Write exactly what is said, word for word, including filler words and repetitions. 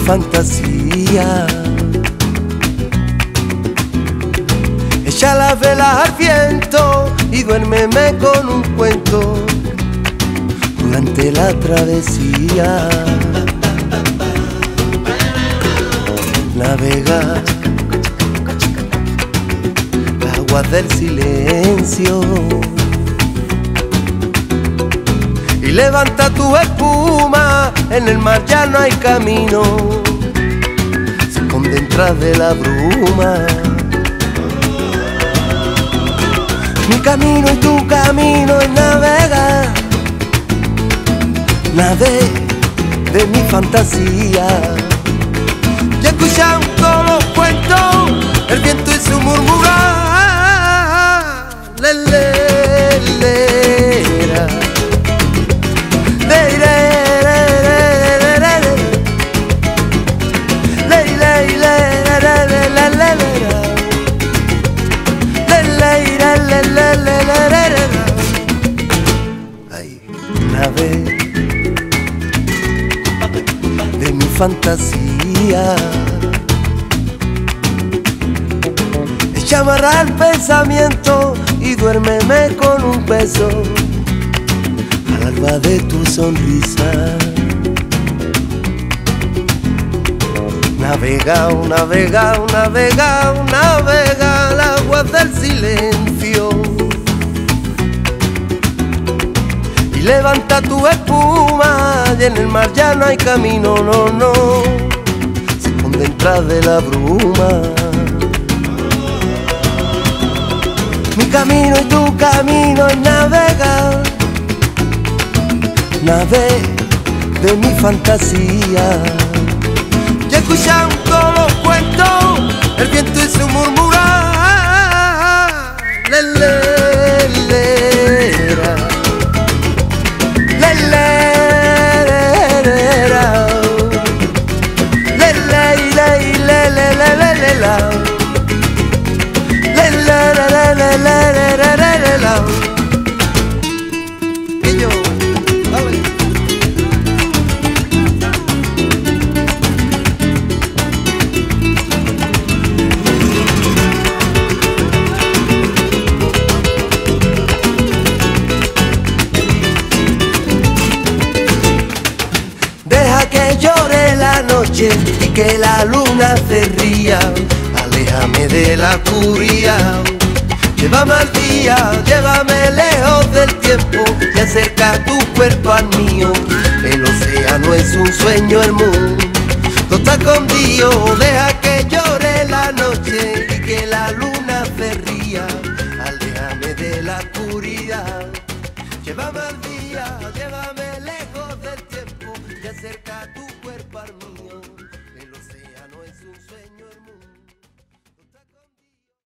fantasía. Echa las velas al viento y duérmeme con un cuento durante la travesía. Navega las aguas del silencio y levanta tu espuma, en el mar ya no hay camino, se esconde detrás de la bruma. Mi camino y tu camino es navegar, nave de mi fantasía. Ya escuchando los cuentos, el viento y su murmurar. Le, le, le, ra. Le, le, le, le, le, le. Le, le, le, le, le, le, le, le, ra. Le, le, le, le, le, le, le, le, ra. Ay, nave de mi fantasía. Echa amarra el pensamiento y duérmeme con un beso al alba de tu sonrisa. Navega, navega, navega, navega al agua del silencio y levanta tu espuma, y en el mar ya no hay camino, no, no, se esconde detrás de la bruma. Mi camino y tu camino es navegar, nave de mi fantasía. Ya escuchando los cuentos, el viento y su murmurar. Le, le, le, ra. Le, le, le, le, ra. Le, le, le, le, le, le, le, le, la. Le, le, le, le, le, le, le, le, le, la. Y yo, dale. Deja que llore la noche y que la luna se ría. Aléjame de la furia, llévame al día, llévame lejos del tiempo y acerca tu cuerpo al mío. El océano es un sueño, el mundo está escondido. Deja que llore la noche y que la luna se ría. Aléjame de la oscuridad, llévame al día, llévame